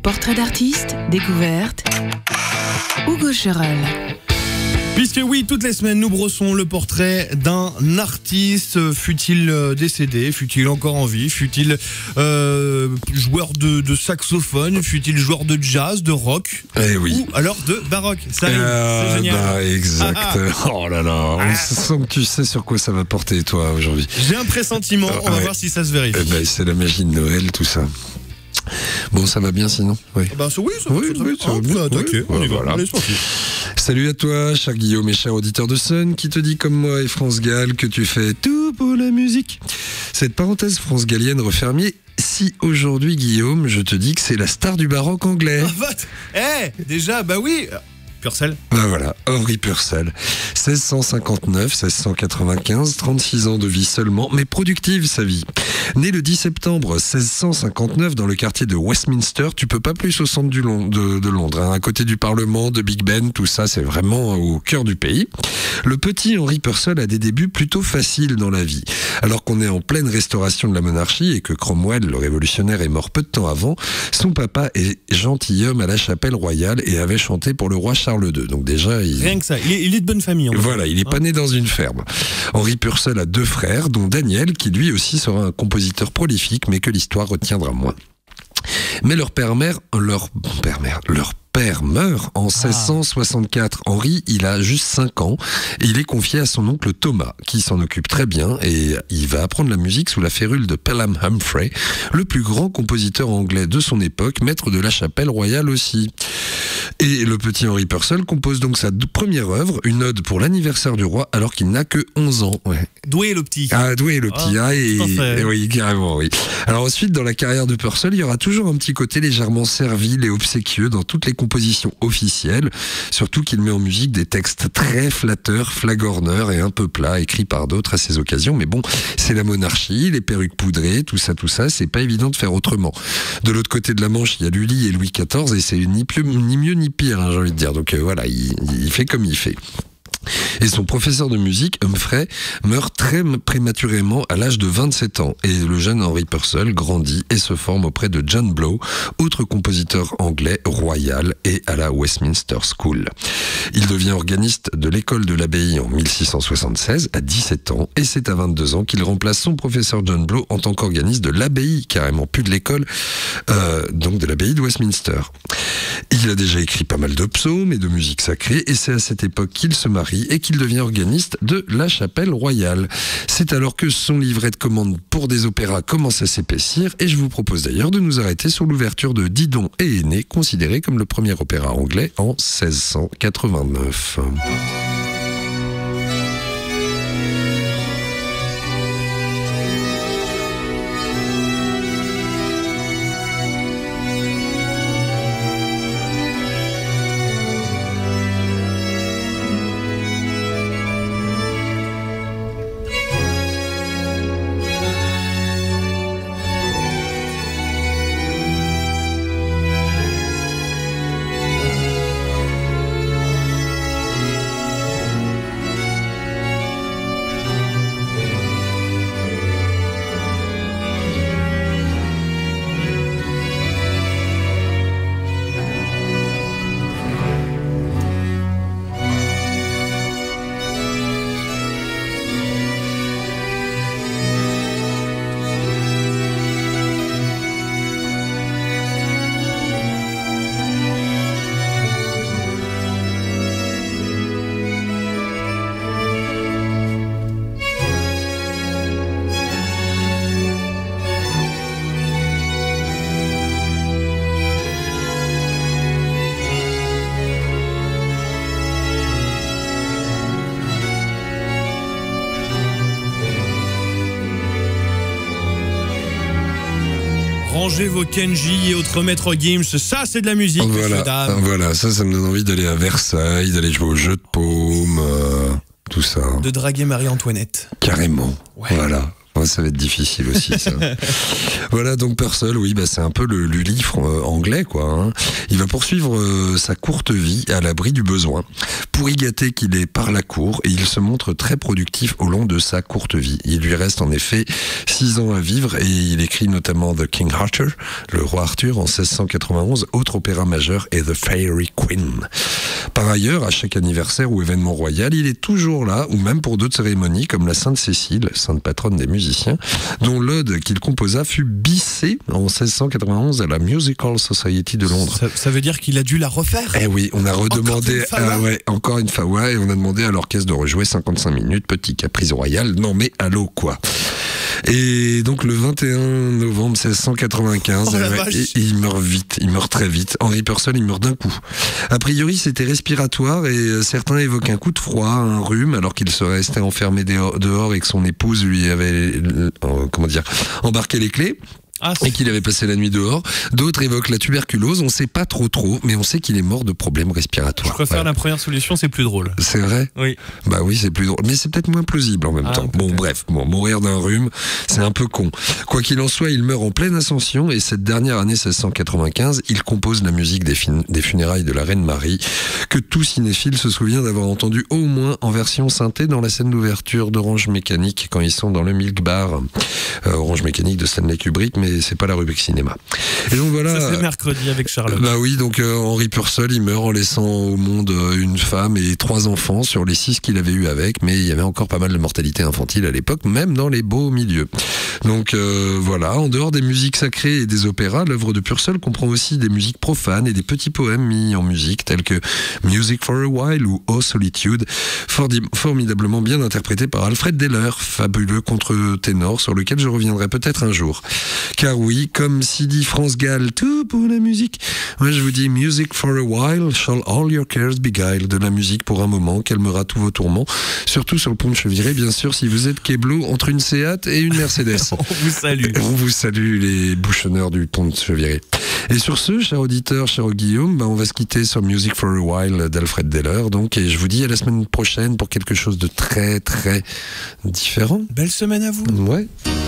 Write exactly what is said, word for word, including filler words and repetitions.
Portrait d'artiste, découverte, Hugo Cherel. Puisque oui, toutes les semaines, nous brossons le portrait d'un artiste, fut-il décédé, fut-il encore en vie, fut-il euh, joueur de, de saxophone, fut-il joueur de jazz, de rock, eh oui. ou alors de baroque. Ça arrive, euh, c'est génial. Bah, exact. Ah, ah. Oh là là, on sent que tu sais sur quoi ça va porter, toi, aujourd'hui. J'ai un pressentiment, on va ouais. voir si ça se vérifie. Eh ben, c'est la magie de Noël, tout ça. Bon, ça va bien sinon? Oui, bah, oui, ça va, oui, très oui, bien. On peut attaquer, oui, on y va, voilà. allez, c'est parti. Salut à toi, cher Guillaume et cher auditeur de Sun, qui te dit comme moi et France Gall que tu fais tout pour la musique. Cette parenthèse France Gallienne refermée, si aujourd'hui, Guillaume, je te dis que c'est la star du baroque anglais. Eh, hey, déjà, bah oui. Purcell. Ben voilà, Henry Purcell. seize cent cinquante-neuf à seize cent quatre-vingt-quinze, trente-six ans de vie seulement, mais productive sa vie. Né le dix septembre seize cent cinquante-neuf dans le quartier de Westminster, tu peux pas plus au centre du Long- de, de Londres, hein, à côté du Parlement, de Big Ben, tout ça, c'est vraiment au cœur du pays. Le petit Henry Purcell a des débuts plutôt faciles dans la vie. Alors qu'on est en pleine restauration de la monarchie et que Cromwell, le révolutionnaire, est mort peu de temps avant, son papa est gentilhomme à la chapelle royale et avait chanté pour le roi Charles deux. Donc déjà, il... Rien que ça, il est, il est de bonne famille. Voilà, il est pas né dans une ferme. Henry Purcell a deux frères, dont Daniel, qui lui aussi sera un compositeur prolifique, mais que l'histoire retiendra moins. Mais leur père-mère, leur père-mère, leur père meurt en seize cent soixante-quatre. Henry, il a juste cinq ans et il est confié à son oncle Thomas, qui s'en occupe très bien et il va apprendre la musique sous la férule de Pelham Humphrey, le plus grand compositeur anglais de son époque, maître de la chapelle royale aussi. Et le petit Henry Purcell compose donc sa première œuvre, une ode pour l'anniversaire du roi, alors qu'il n'a que onze ans. Ouais. Doué le petit. Ah, doué le petit. Ah, et, et oui, carrément, oui. Alors ensuite, dans la carrière de Purcell, il y aura toujours un petit côté légèrement servile et obséquieux dans toutes les compositions officielles, surtout qu'il met en musique des textes très flatteurs, flagorneurs et un peu plats, écrits par d'autres à ces occasions. Mais bon, c'est la monarchie, les perruques poudrées, tout ça, tout ça, c'est pas évident de faire autrement. De l'autre côté de la Manche, il y a Lully et Louis quatorze, et c'est ni, plus, ni mieux ni pire, hein, j'ai envie de dire. Donc euh, voilà, il, il fait comme il fait. Et son professeur de musique, Humphrey, meurt très prématurément à l'âge de vingt-sept ans. Et le jeune Henry Purcell grandit et se forme auprès de John Blow, autre compositeur anglais royal et à la Westminster School. Il devient organiste de l'école de l'abbaye en mille six cent soixante-seize à dix-sept ans. Et c'est à vingt-deux ans qu'il remplace son professeur John Blow en tant qu'organiste de l'abbaye, carrément plus de l'école, euh, donc de l'abbaye de Westminster. Il a déjà écrit pas mal de psaumes et de musique sacrée, et c'est à cette époque qu'il se marie et qu'il devient organiste de la chapelle royale. C'est alors que son livret de commandes pour des opéras commence à s'épaissir, et je vous propose d'ailleurs de nous arrêter sur l'ouverture de Didon et Aîné, considéré comme le premier opéra anglais en seize cent quatre-vingt-neuf. Rangez vos Kenji et autres maîtres Gims, ça c'est de la musique. Voilà, voilà, ça, ça me donne envie d'aller à Versailles, d'aller jouer au jeu de paume, euh, tout ça. De draguer Marie-Antoinette. Carrément, ouais. Voilà. Ouais, ça va être difficile aussi, ça. Voilà, donc Purcell, oui, bah, c'est un peu le, le livre euh, anglais, quoi. Hein. Il va poursuivre euh, sa courte vie à l'abri du besoin. Pourri gâté qu'il est par la cour, et il se montre très productif au long de sa courte vie. Il lui reste en effet six ans à vivre, et il écrit notamment The King Arthur, le roi Arthur, en seize cent quatre-vingt-onze, autre opéra majeur, et The Fairy Queen. Par ailleurs, à chaque anniversaire ou événement royal, il est toujours là, ou même pour d'autres cérémonies, comme la Sainte Cécile, sainte patronne des musiciens, dont l'ode qu'il composa fut bissée en seize cent quatre-vingt-onze à la Musical Society de Londres. Ça, ça veut dire qu'il a dû la refaire? Eh oui, on a redemandé, encore une, ah ouais, encore une fois, et on a demandé à l'orchestre de rejouer cinquante-cinq minutes, petit caprice royal. Non mais allô quoi. Et donc le vingt et un novembre mille sept cent quatre-vingt-quinze, oh, euh, et, et il meurt vite, il meurt très vite. Henry Purcell, il meurt d'un coup. A priori, c'était respiratoire, et euh, certains évoquent un coup de froid, un rhume, alors qu'il serait resté enfermé dehors et que son épouse lui avait, euh, comment dire, embarqué les clés. Ah, et qu'il avait passé la nuit dehors. D'autres évoquent la tuberculose. On sait pas trop trop, mais on sait qu'il est mort de problèmes respiratoires. Je préfère voilà. La première solution, c'est plus drôle. C'est vrai? Oui. Bah oui, c'est plus drôle. Mais c'est peut-être moins plausible en même ah, temps. Bon, bref, bon, mourir d'un rhume, c'est un peu con. Quoi qu'il en soit, il meurt en pleine ascension, et cette dernière année seize cent quatre-vingt-quinze, il compose la musique des, fin- des funérailles de la reine Marie, que tout cinéphile se souvient d'avoir entendu au moins en version synthé dans la scène d'ouverture d'Orange Mécanique, quand ils sont dans le Milk Bar. Euh, Orange Mécanique de Stanley Kubrick, mais c'est pas la rubrique cinéma. Et donc voilà. Ça c'est mercredi avec Charlotte. Bah oui, donc euh, Henry Purcell, il meurt en laissant au monde euh, une femme et trois enfants sur les six qu'il avait eu avec, mais il y avait encore pas mal de mortalité infantile à l'époque, même dans les beaux milieux. Donc euh, voilà, en dehors des musiques sacrées et des opéras, l'œuvre de Purcell comprend aussi des musiques profanes et des petits poèmes mis en musique, tels que Music for a While ou Oh Solitude, formidablement bien interprétés par Alfred Deller, fabuleux contre-ténor sur lequel je reviendrai peut-être un jour. Car oui, comme si dit France Gall, tout pour la musique. Moi je vous dis Music for a while, shall all your cares beguile. De la musique pour un moment, calmera tous vos tourments. Surtout sur le pont de Cheviré, bien sûr, si vous êtes Keblo entre une Seat et une Mercedes. On vous salue. On vous salue les bouchonneurs du pont de Cheviré. Et sur ce, cher auditeur, cher Guillaume, bah on va se quitter sur Music for a while d'Alfred Deller. Donc, et je vous dis à la semaine prochaine pour quelque chose de très très différent. Belle semaine à vous. Ouais.